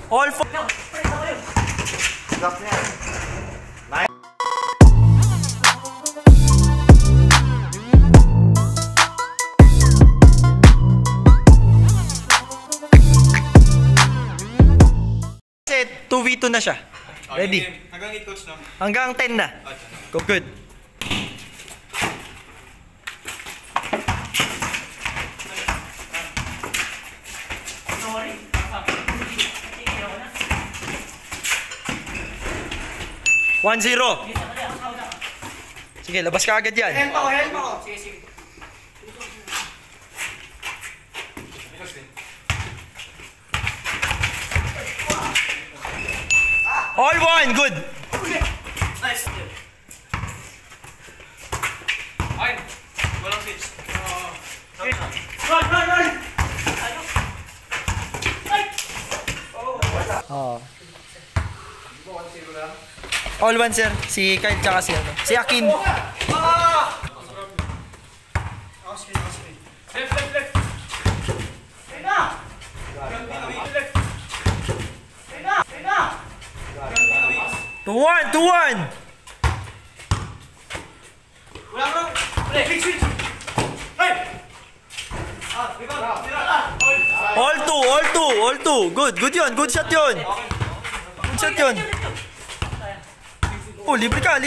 All 4. Stop niya. Nice. Kasi 2v2 na siya. Ready? Hanggang 8 coach, no? Hanggang 10 na. Go good. Sorry. 1-0. Sige, labas ka agad yan. Help ako. Sige. All 1, good. Nice. Ay, walang switch. Run! Oh. All 1, sir. Si Kyle tsaka si ano. Si Akin. Left. Hey na! 2-1. Wala bro! Big switch! Hey! All 2. Good yun. Good shot yun. Oh, libre ka.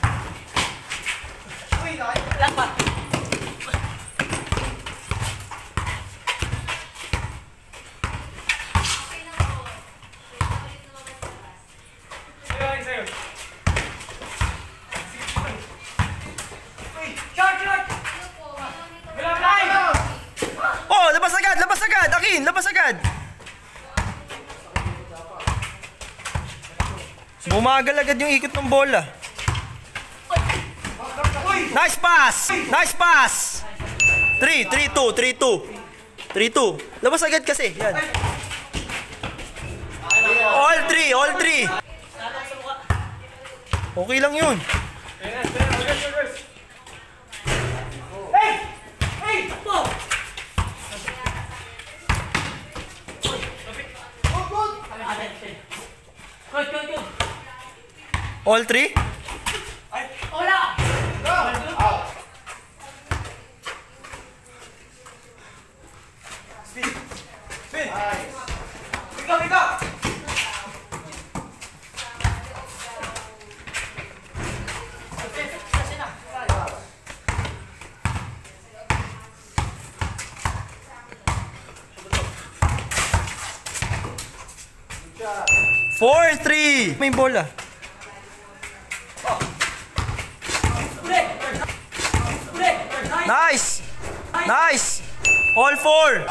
Oh, labas agad. Akin, labas agad. Bumagal agad yung ikot ng bola. Nice pass. 3-2. Labas agad kasi. Yan. All 3. Okay lang yun. All 3? Wala! Speed! Ikaw! 4-3. May bola. Nice. All 4.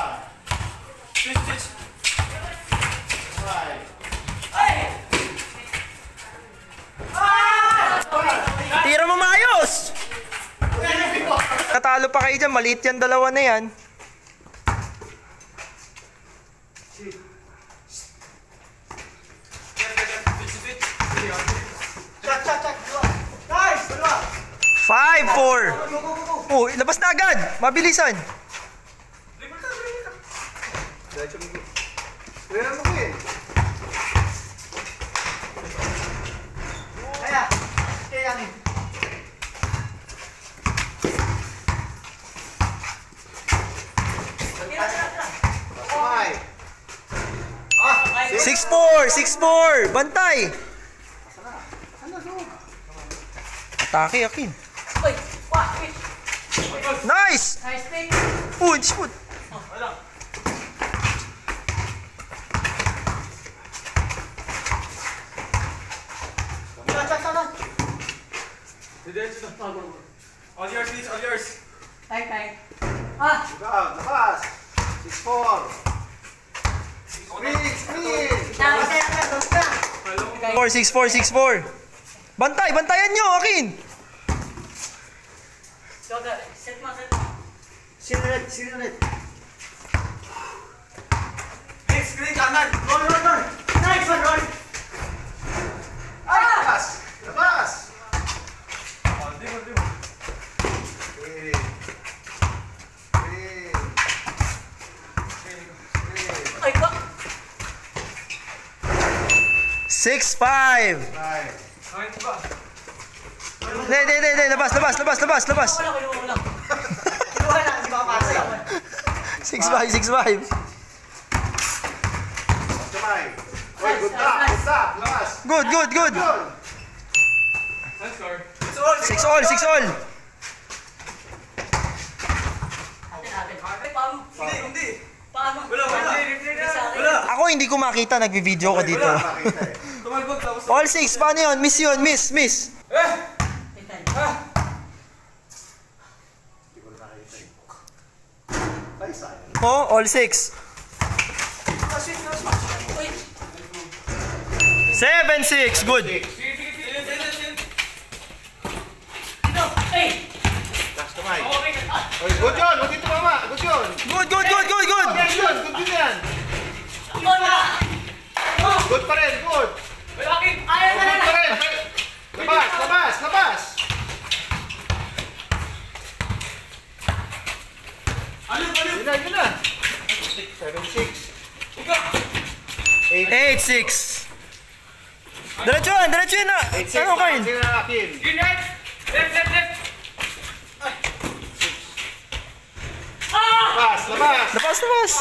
Tira mo maayos. Natalo pa kayo dyan. Maliit yan, dalawa na yan. Nice! 5-4. Oh, labas na agad. Mabilisan. Six four. Bantay. Atake, Akin. Nice! Shoot! All yours, please, all yours. Time. Labas! 6-4. Screen! 6-4. Bantayan nyo, Akin! Set mo. Sinulit. Screen kanan! Roll! Nice one, roll! Labas! Di mo. 6-5. Hindi. Labas. Wala, wala. Kinuha lang, hindi makapasa. 6-5. Kamay. Oy, good stop. Labas. Good. Let's score. 6-all. Atin. Ay, paano? Hindi. Paano? Wala. Wala. Ako hindi ko makita, nagbi-video ko dito. Makita eh. Tumalbog tapos. All 6, paano yun? Miss yun, miss. Ay, sayang. Oh, all 6. 7-6, good. Last kamay. Oy, good yun. Huwag dito mama. Good yun. Good. Yes, yun. Good yun yan. Good pa rin. Good. Good pa rin. Labas. Yun na. 7-6. 8-6. Diretso yun na. 8-6. Ano, Carl? Sino na akin? Left. Labas.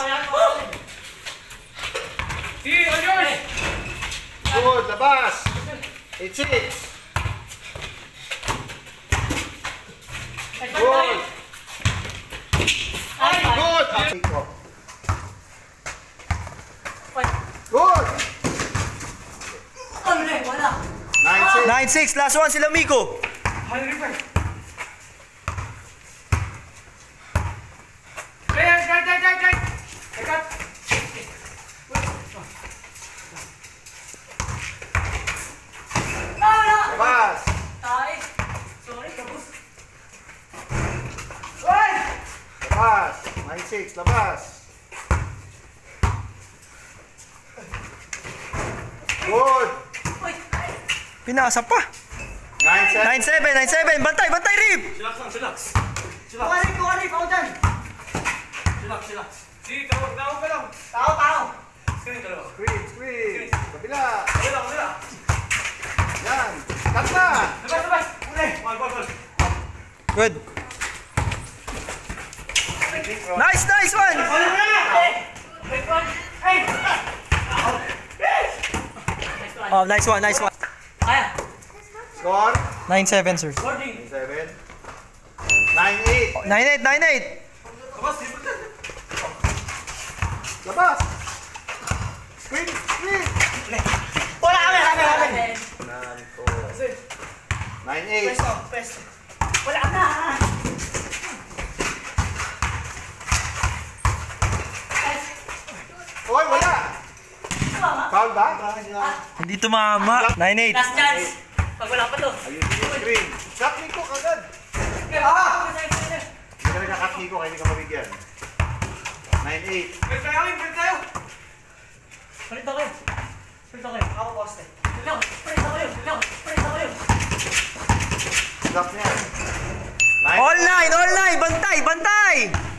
See, on yours. Good. Labas. 8-6. Good. Good. Ako. Good. Wala. 9-6. 9-6, last one sila Miko. Labas. Sorry, tapos. Labas. 9-6. Labas. Good. Pinasa pa. 9-7. 9-7. Bantay, Rip. Relax. Kuwari, pautan. Relax. See, tawag ka lang. Tao. Screen dalawa. Screen. Kabila. Wala. Yan. Cut na. Labas. Ball. Good. Nice one. Oh, nice one. Kaya. Score. 9-7, sir. 9-7. 9-8. 9-8. Labas. Screen. Wala kami. 9-8. Wala na. Oy, wala. Foul ba? Hindi tumama. 9-8. Last chance. Pag wala pa to. Ayusin yung screen. Cut Nico kagad. Hindi ka nagka-cut Nico kaya hindi ka mabigyan. 9-8. Pwede tayo. Palit ako yun. Ako poste. Palit ako yun. Stop niya. All 9. Bantay.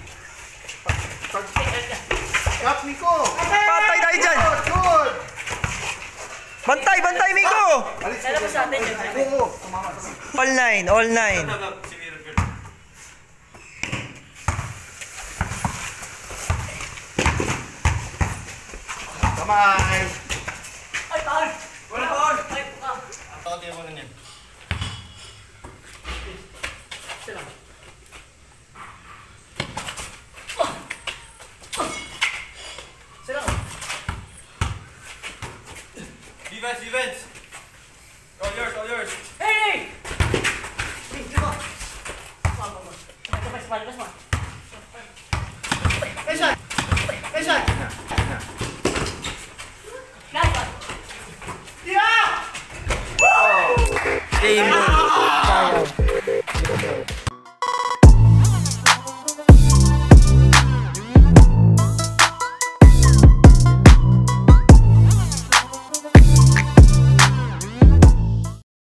Cut Nico. Patay tayo dyan. Good. Bantay, Miko. Alis Kaya pa sa atin yun. Oo. All 9. Si Miro. Kamay. Ay, taon. Wala taon. Ay, puka. Takot yung mga yan. Sila. Defense. All yours. Hey! Dito mo. Lepas mo. Pesan. Last one. Game.